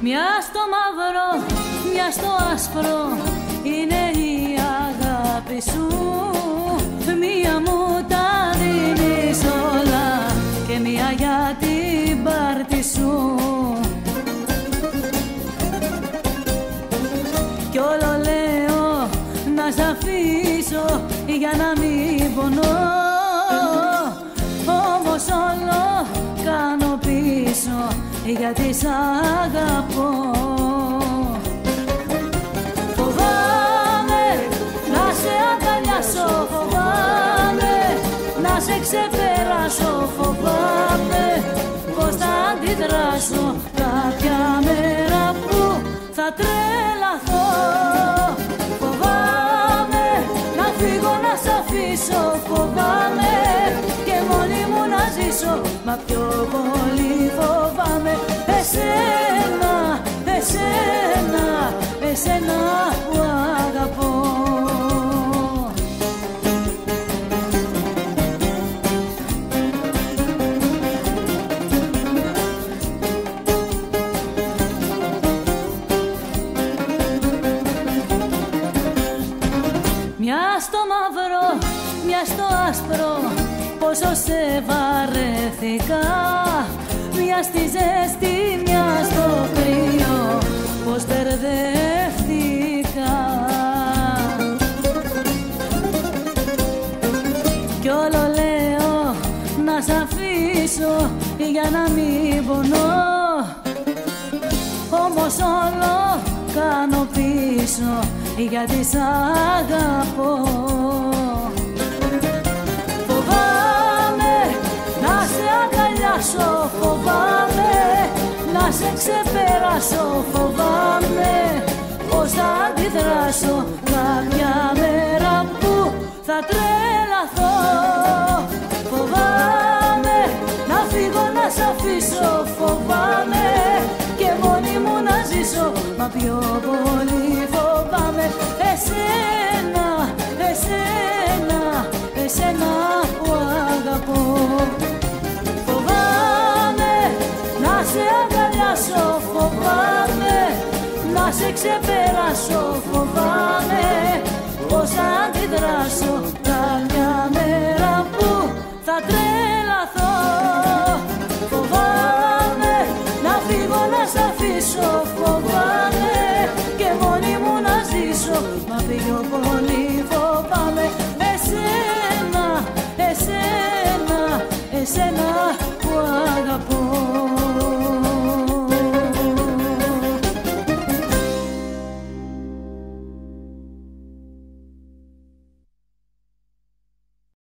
Μια στο μαύρο, μια στο άσπρο είναι η αγάπη σου. Μία μου τα δίνεις όλα και μία για την πάρτι σου. Κι όλο λέω να σ' αφήσω για να μην πονώ, όμως όλο κάνω πίσω γιατί σ' αγαπώ. Φοβάμαι να σε αγκαλιάσω, φοβάμαι να σε ξεπεράσω, φοβάμαι πως θα αντιδράσω κάποια μέρα που θα τρελαθώ. Φοβάμαι να φύγω να σ' αφήσω, φοβάμαι και μόνη μου να ζήσω, μα πιο πολύ φοβάμαι εσένα, εσένα, εσένα που αγαπώ. Μια στο μαύρο, μια στο άσπρο, πόσο σε βαρέθηκα. Μια στη ζέστη, μια στο κρύο, πως μπερδεύτηκα. Κι όλο λέω να σ' αφήσω για να μην πονώ, όμως όλο κάνω πίσω γιατί σ' αγαπώ. Φοβάμαι να σε αγκαλιάσω, φοβάμαι να σε ξεπεράσω, φοβάμαι πως θα αντιδράσω κάποια μέρα που θα τρελαθώ. Φοβάμαι να φύγω να σ' αφήσω, φοβάμαι και μόνη μου να ζήσω, μα πιο πολύ φοβάμαι εσένα, εσένα, εσένα που αγαπώ. Φοβάμαι να σε αγκαλιάσω, φοβάμαι να σε ξεπεράσω, φοβάμαι πως θα αντιδράσω κάποια μέρα που θα τρελαθώ. Φοβάμαι